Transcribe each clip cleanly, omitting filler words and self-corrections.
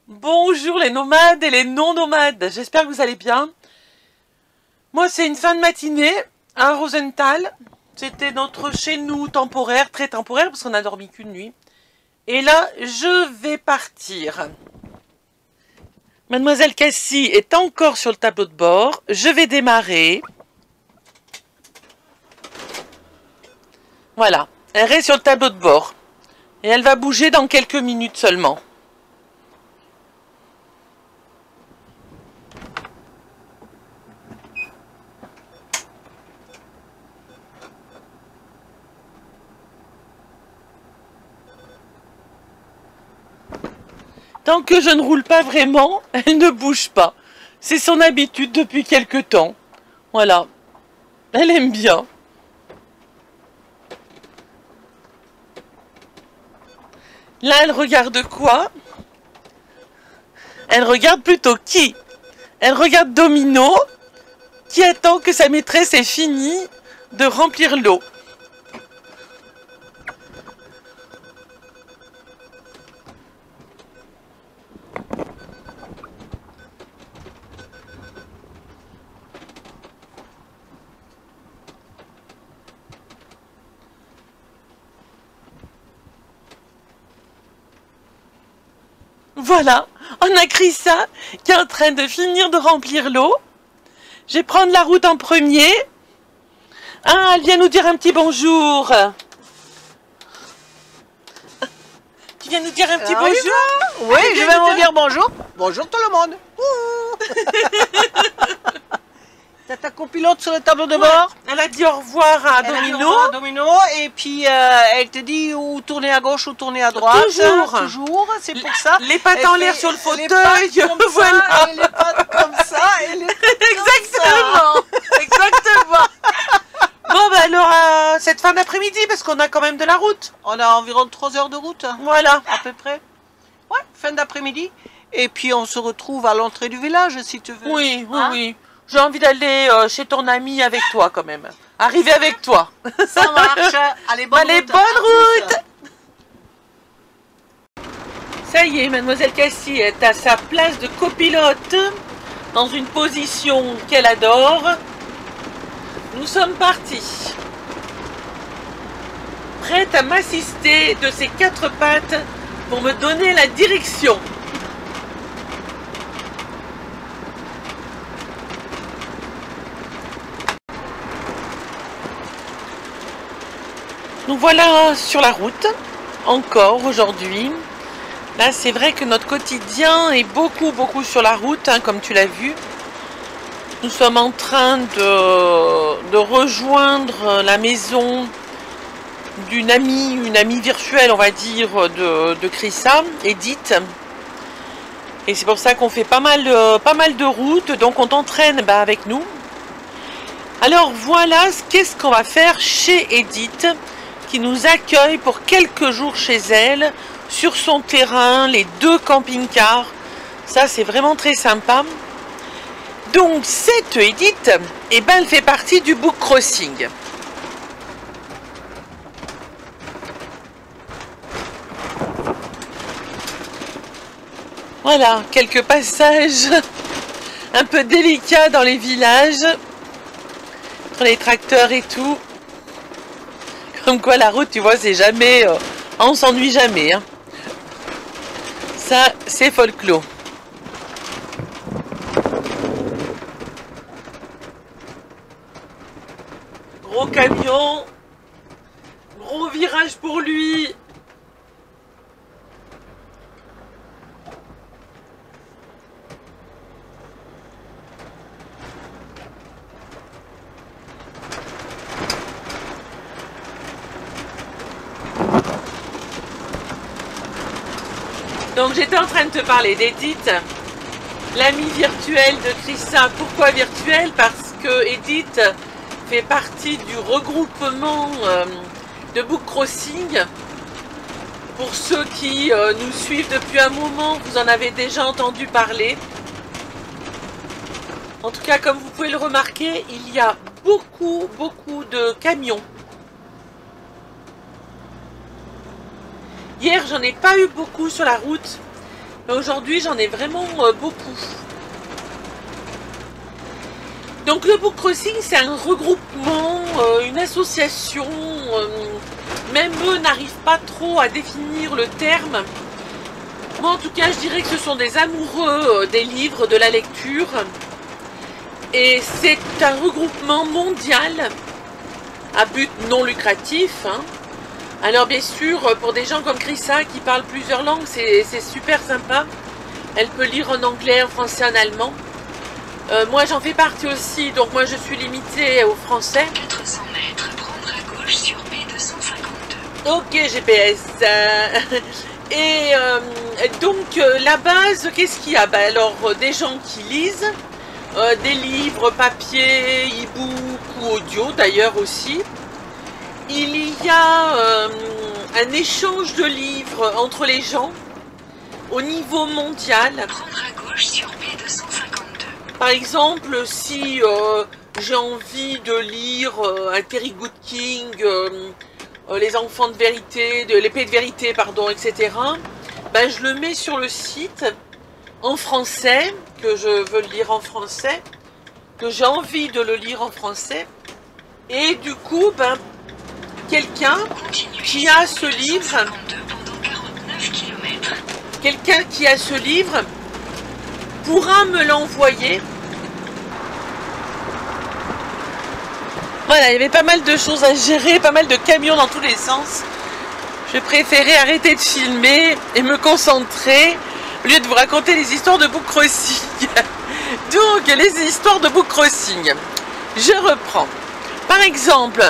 Bonjour les nomades et les non-nomades, j'espère que vous allez bien. Moi c'est une fin de matinée à Rosenthal, c'était notre chez nous temporaire, très temporaire parce qu'on a dormi qu'une nuit. Et là je vais partir. Mademoiselle Cassie est encore sur le tableau de bord, je vais démarrer. Voilà, elle reste sur le tableau de bord et elle va bouger dans quelques minutes seulement. Tant que je ne roule pas vraiment, elle ne bouge pas. C'est son habitude depuis quelque temps. Voilà. Elle aime bien. Là, elle regarde quoi? Elle regarde plutôt qui? Elle regarde Domino, qui attend que sa maîtresse ait fini de remplir l'eau. Voilà, on a Chrissa qui est en train de finir de remplir l'eau. Je vais prendre la route en premier. Ah, elle vient nous dire un petit bonjour. Tu viens nous dire un petit bonjour? Oui, je vais vous dire bonjour. Bonjour tout le monde. T'as ta copilote sur le tableau de bord. Elle a dit au revoir à Domino. Domino, et puis elle te dit où tourner à gauche ou tourner à droite. Toujours, c'est pour ça. Les pattes en l'air sur le fauteuil. Voilà. Et les pattes comme ça. Et les exactement. Exactement. Bon, bah alors, cette fin d'après-midi, parce qu'on a quand même de la route. On a environ 3 heures de route. Voilà. À peu près. Ouais, fin d'après-midi. Et puis on se retrouve à l'entrée du village, si tu veux. Oui, oui, oui. J'ai envie d'aller chez ton ami avec toi, quand même. Arriver avec toi. Ça marche. Allez, bonne route. Ça y est, Mademoiselle Cassie est à sa place de copilote, dans une position qu'elle adore. Nous sommes partis. Prête à m'assister de ses 4 pattes pour me donner la direction. Nous voilà sur la route, encore aujourd'hui. Là, c'est vrai que notre quotidien est beaucoup sur la route, hein, comme tu l'as vu. Nous sommes en train de rejoindre la maison d'une amie, une amie virtuelle, on va dire, de Chrissa, Edith. Et c'est pour ça qu'on fait pas mal de routes, donc on t'entraîne avec nous. Alors voilà, qu'est-ce qu'on va faire chez Edith, qui nous accueille pour quelques jours chez elle, sur son terrain, les 2 camping-cars. Ça, c'est vraiment très sympa. Donc, cette Edith, eh ben, elle fait partie du Book Crossing. Voilà, quelques passages un peu délicats dans les villages, entre les tracteurs et tout. Comme quoi la route, tu vois, c'est jamais... on s'ennuie jamais. Hein. Ça, c'est folklore. Gros camion. Gros virage pour lui. Donc j'étais en train de te parler d'Edith, l'amie virtuelle de Chrissa. Pourquoi virtuelle? Parce que Edith fait partie du regroupement de Book Crossing. Pour ceux qui nous suivent depuis un moment, vous en avez déjà entendu parler. En tout cas, comme vous pouvez le remarquer, il y a beaucoup de camions. Hier, j'en ai pas eu beaucoup sur la route. Aujourd'hui, j'en ai vraiment beaucoup. Donc le Book Crossing, c'est un regroupement, une association, même eux n'arrivent pas trop à définir le terme. Moi en tout cas, je dirais que ce sont des amoureux des livres, de la lecture. Et c'est un regroupement mondial à but non lucratif. Hein. Alors bien sûr, pour des gens comme Chrissa qui parlent plusieurs langues, c'est super sympa. Elle peut lire en anglais, en français, en allemand. Moi j'en fais partie aussi, donc moi je suis limitée au français. 400 mètres, prendre à gauche sur P252. Ok GPS. Et donc la base, qu'est-ce qu'il y a? Alors des gens qui lisent, des livres papier, e-book ou audio d'ailleurs aussi. Il y a un échange de livres entre les gens au niveau mondial. Prendre à gauche sur P252. Par exemple, si j'ai envie de lire un Terry Good King, les enfants de vérité, l'épée de vérité, pardon, etc., ben, je le mets sur le site en français, que je veux le lire en français, que j'ai envie de le lire en français, et du coup, ben, quelqu'un qui a ce livre, quelqu'un qui a ce livre pourra me l'envoyer. Voilà, il y avait pas mal de choses à gérer, pas mal de camions dans tous les sens. Je préférais arrêter de filmer et me concentrer au lieu de vous raconter les histoires de Book Crossing. Donc, les histoires de Book Crossing. Je reprends. Par exemple,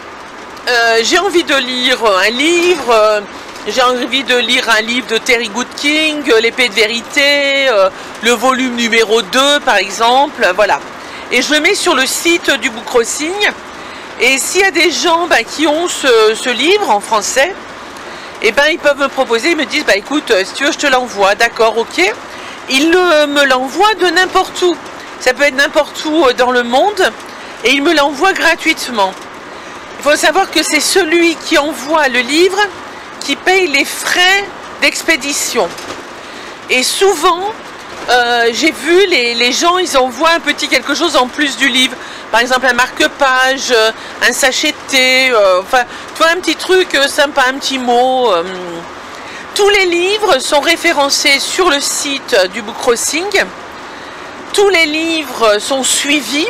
j'ai envie de lire un livre, j'ai envie de lire un livre de Terry Good King, l'épée de vérité, le volume numéro 2 par exemple, voilà. Et je le mets sur le site du Book Crossing. Et s'il y a des gens qui ont ce livre en français, et ils peuvent me proposer, ils me disent, écoute, si tu veux, je te l'envoie, d'accord, ok. Ils me l'envoient de n'importe où. Ça peut être n'importe où dans le monde, et ils me l'envoient gratuitement. Il faut savoir que c'est celui qui envoie le livre qui paye les frais d'expédition. Et souvent, j'ai vu les gens, ils envoient un petit quelque chose en plus du livre. Par exemple, un marque-page, un sachet de thé, enfin, tu vois, un petit truc sympa, un petit mot. Tous les livres sont référencés sur le site du Book Crossing. Tous les livres sont suivis.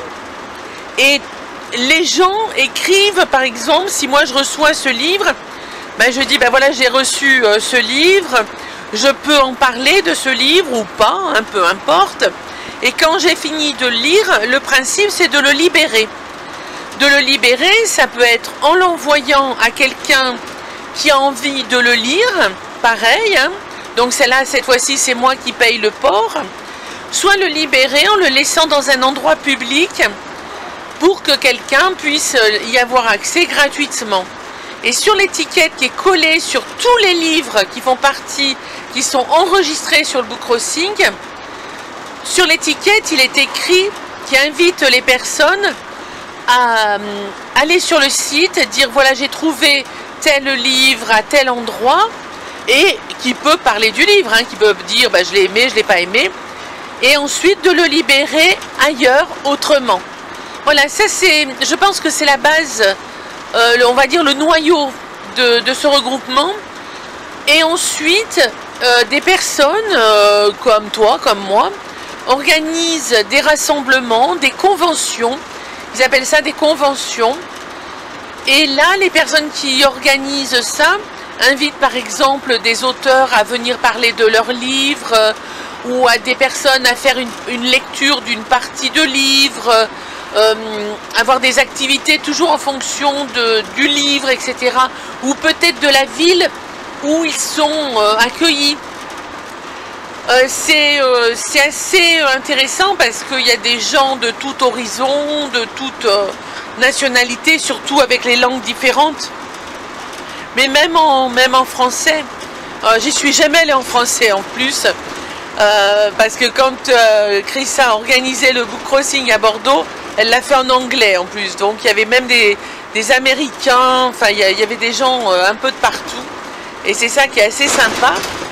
Et les gens écrivent, par exemple, si moi je reçois ce livre, je dis, voilà, j'ai reçu ce livre, je peux en parler de ce livre ou pas, peu importe. Et quand j'ai fini de le lire, le principe c'est de le libérer. De le libérer, ça peut être en l'envoyant à quelqu'un qui a envie de le lire, pareil, hein. Donc celle-là, cette fois-ci, c'est moi qui paye le port. Soit le libérer en le laissant dans un endroit public pour que quelqu'un puisse y avoir accès gratuitement. Et sur l'étiquette qui est collée sur tous les livres qui font partie, qui sont enregistrés sur le Book Crossing, sur l'étiquette, il est écrit, qui invite les personnes à aller sur le site, dire voilà, j'ai trouvé tel livre à tel endroit, et qui peut parler du livre, hein, qui peut dire je l'ai aimé, je ne l'ai pas aimé, et ensuite de le libérer ailleurs, autrement. Voilà, ça c'est, je pense que c'est la base, on va dire le noyau de ce regroupement. Et ensuite, des personnes comme toi, comme moi, organisent des rassemblements, des conventions. Ils appellent ça des conventions. Et là, les personnes qui organisent ça invitent par exemple des auteurs à venir parler de leurs livres ou à des personnes à faire une lecture d'une partie de livre, avoir des activités toujours en fonction du livre, etc. Ou peut-être de la ville où ils sont accueillis. C'est assez intéressant parce qu'il y a des gens de tout horizon, de toute nationalité, surtout avec les langues différentes. Mais même en français, j'y suis jamais allée en français en plus, parce que quand Chrissa a organisé le Book Crossing à Bordeaux, elle l'a fait en anglais en plus. Donc il y avait même des Américains, enfin il y avait des gens un peu de partout. Et c'est ça qui est assez sympa.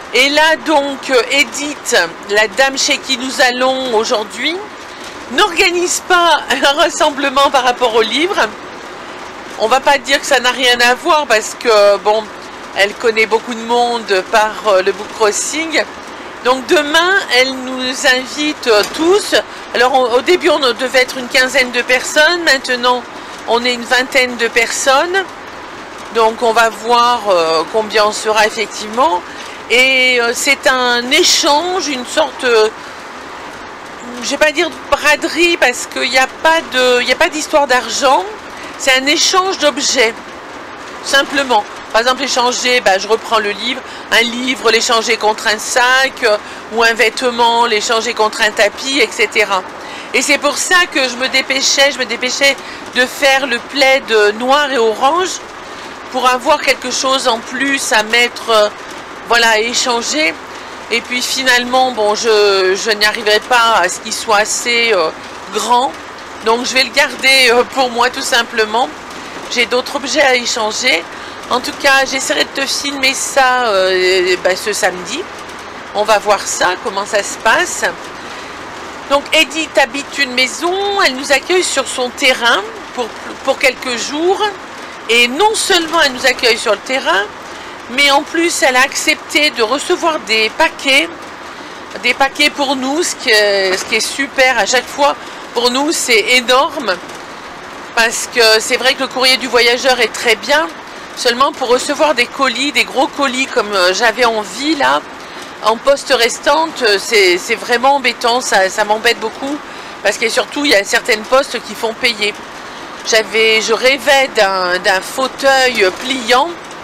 Et là donc Edith, la dame chez qui nous allons aujourd'hui, n'organise pas un rassemblement par rapport au livre. On va pas dire que ça n'a rien à voir parce que bon, elle connaît beaucoup de monde par le book crossing. Donc demain, elle nous invite tous. Alors au début, on devait être une quinzaine de personnes. Maintenant, on est une vingtaine de personnes. Donc on va voir combien on sera effectivement. Et c'est un échange, une sorte, je vais pas dire de braderie parce qu'il n'y a pas d'histoire d'argent. C'est un échange d'objets, simplement. Par exemple, échanger, je reprends le livre, un livre, l'échanger contre un sac, ou un vêtement, l'échanger contre un tapis, etc. Et c'est pour ça que je me dépêchais de faire le plaid noir et orange, pour avoir quelque chose en plus à mettre, voilà, à échanger. Et puis finalement, bon, je n'y arriverai pas à ce qu'il soit assez grand, donc je vais le garder pour moi tout simplement. J'ai d'autres objets à échanger. En tout cas, j'essaierai de te filmer ça ce samedi. On va voir ça, comment ça se passe. Donc Edith habite une maison, elle nous accueille sur son terrain pour quelques jours. Et non seulement elle nous accueille sur le terrain, mais en plus elle a accepté de recevoir des paquets pour nous, ce qui est super à chaque fois. Pour nous, c'est énorme, parce que c'est vrai que le courrier du voyageur est très bien. Seulement pour recevoir des colis, des gros colis comme j'avais envie là, en poste restante, c'est vraiment embêtant, ça m'embête beaucoup, parce que surtout il y a certaines postes qui font payer. Je rêvais d'un fauteuil pliant,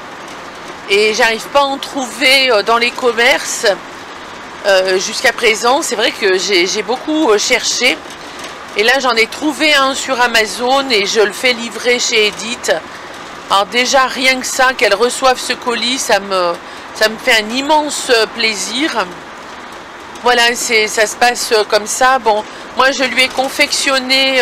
et j'arrive pas à en trouver dans les commerces jusqu'à présent. C'est vrai que j'ai beaucoup cherché, et là j'en ai trouvé un sur Amazon, et je le fais livrer chez Edith. Alors déjà, rien que ça, qu'elle reçoive ce colis, ça me fait un immense plaisir. Voilà, ça se passe comme ça. Bon, moi je lui ai confectionné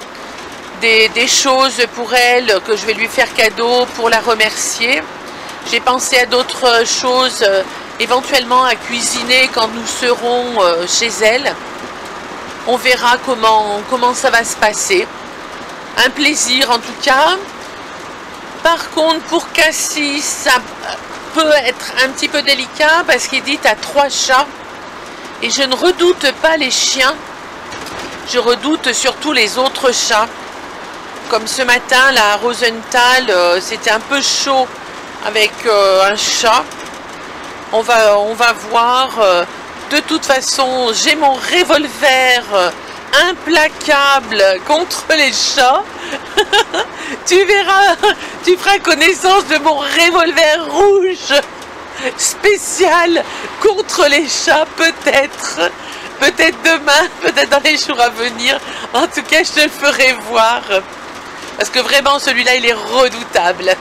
des choses pour elle, que je vais lui faire cadeau pour la remercier. J'ai pensé à d'autres choses, éventuellement à cuisiner quand nous serons chez elle. On verra comment ça va se passer. Un plaisir en tout cas. Par contre, pour Cassie, ça peut être un petit peu délicat parce qu'Edith a 3 chats et je ne redoute pas les chiens, je redoute surtout les autres chats. Comme ce matin, là, à Rosenthal, c'était un peu chaud avec un chat. On va voir. De toute façon, j'ai mon revolver implacable contre les chats. Tu verras, tu feras connaissance de mon revolver rouge spécial contre les chats, peut-être demain, peut-être dans les jours à venir. En tout cas, je te le ferai voir, parce que vraiment celui-là il est redoutable.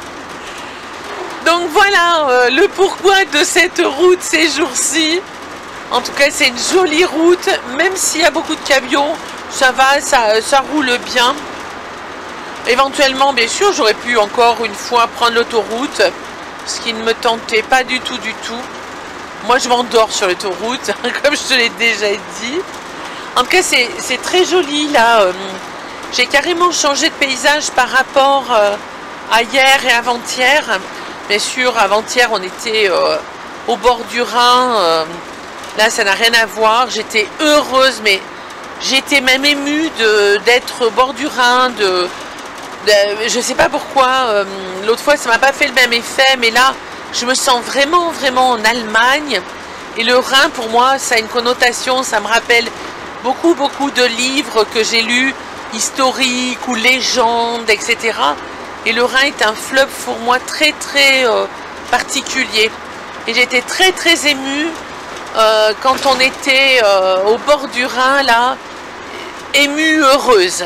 Donc voilà le pourquoi de cette route ces jours-ci. En tout cas, c'est une jolie route, même s'il y a beaucoup de camions, ça va, ça roule bien. Éventuellement, bien sûr, j'aurais pu encore une fois prendre l'autoroute, ce qui ne me tentait pas du tout. Moi, je m'endors sur l'autoroute, comme je te l'ai déjà dit. En tout cas, c'est très joli, là. J'ai carrément changé de paysage par rapport à hier et avant-hier. Bien sûr, avant-hier, on était au bord du Rhin. Là, ça n'a rien à voir. J'étais heureuse, mais j'étais même émue d'être au bord du Rhin, je sais pas pourquoi, l'autre fois ça m'a pas fait le même effet, mais là je me sens vraiment en Allemagne, et le Rhin pour moi ça a une connotation, ça me rappelle beaucoup de livres que j'ai lus, historiques ou légendes, etc. Et le Rhin est un fleuve pour moi très particulier, et j'étais très émue quand on était au bord du Rhin là, émue heureuse,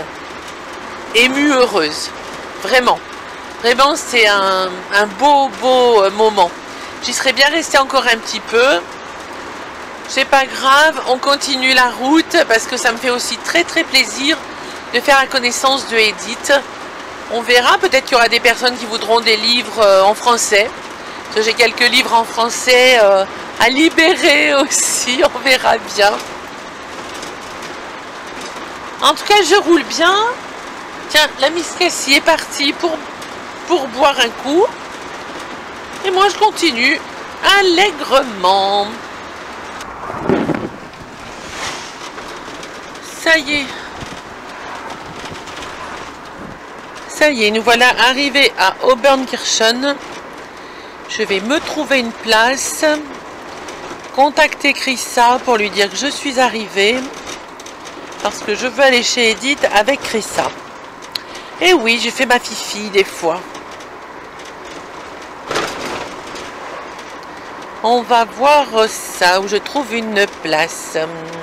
vraiment c'est un beau moment. J'y serais bien restée encore un petit peu, c'est pas grave, on continue la route parce que ça me fait aussi très plaisir de faire la connaissance de Edith. On verra, peut-être qu'il y aura des personnes qui voudront des livres en français, parce que j'ai quelques livres en français à libérer aussi, on verra bien. En tout cas, je roule bien. Tiens, la Miss Cassie est partie pour boire un coup. Et moi, je continue allègrement. Ça y est. Ça y est, nous voilà arrivés à Obernkirchen. Je vais me trouver une place, contacter Chrissa pour lui dire que je suis arrivée, parce que je veux aller chez Edith avec Chrissa. Et oui, j'ai fait ma fifi des fois. On va voir ça, où je trouve une place.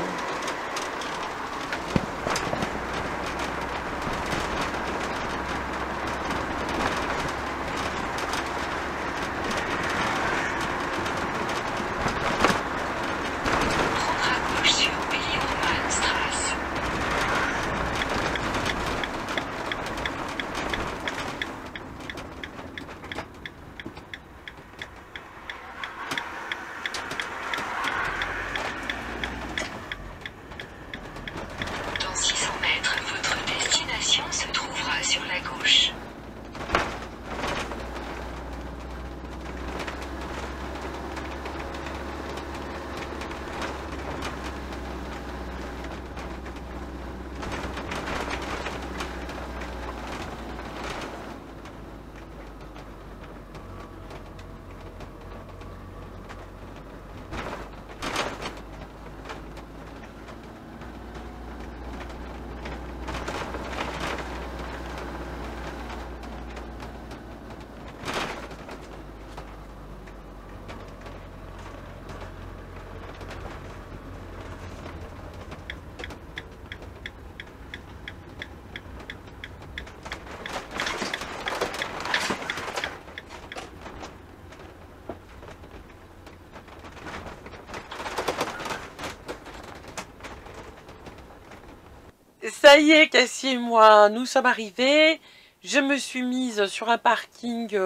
Ça y est, Cassie et moi, nous sommes arrivés. Je me suis mise sur un parking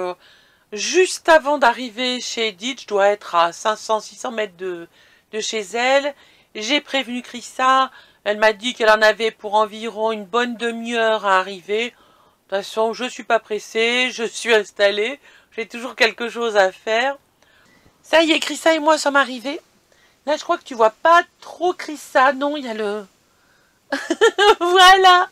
juste avant d'arriver chez Edith. Je dois être à 500-600 mètres de chez elle. J'ai prévenu Chrissa. Elle m'a dit qu'elle en avait pour environ une bonne demi-heure à arriver. De toute façon, je ne suis pas pressée. Je suis installée. J'ai toujours quelque chose à faire. Ça y est, Chrissa et moi sommes arrivés. Là, je crois que tu vois pas trop Chrissa. Non, il y a le... Voilà.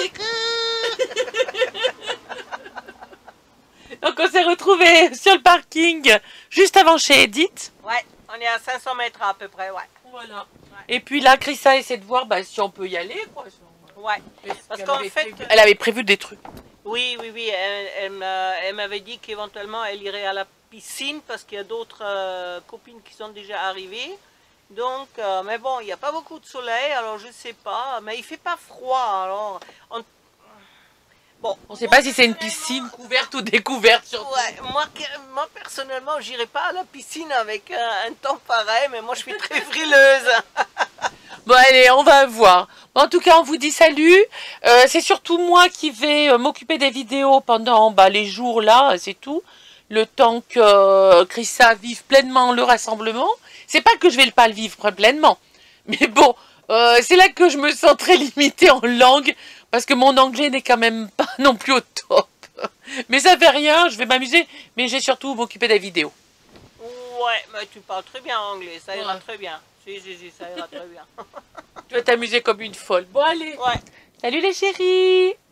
Donc on s'est retrouvés sur le parking juste avant chez Edith. Ouais, on est à 500 mètres à peu près, ouais. Voilà. Ouais. Et puis là, Chrissa essaie de voir si on peut y aller, quoi. Ouais. Parce qu'en fait, elle avait prévu des trucs. Oui. Elle m'avait dit qu'éventuellement elle irait à la piscine parce qu'il y a d'autres copines qui sont déjà arrivées. Donc, mais bon, il n'y a pas beaucoup de soleil, alors je ne sais pas, mais il ne fait pas froid, alors... Bon, on ne sait pas si c'est une piscine couverte ou découverte, surtout. Ouais, moi personnellement, je n'irai pas à la piscine avec un temps pareil, mais moi je suis très frileuse. Bon, allez, on va voir. Bon, en tout cas, on vous dit salut. C'est surtout moi qui vais m'occuper des vidéos pendant les jours là, c'est tout. Le temps que Chrissa vive pleinement le rassemblement. C'est pas que je vais pas le vivre pleinement. Mais bon, c'est là que je me sens très limitée en langue. Parce que mon anglais n'est quand même pas non plus au top. Mais ça fait rien, je vais m'amuser. Mais j'ai surtout m'occuper des vidéos. Ouais, mais tu parles très bien anglais, ça ira très bien. Si, ça ira très bien. Tu vas t'amuser comme une folle. Bon, allez. Ouais. Salut les chéris.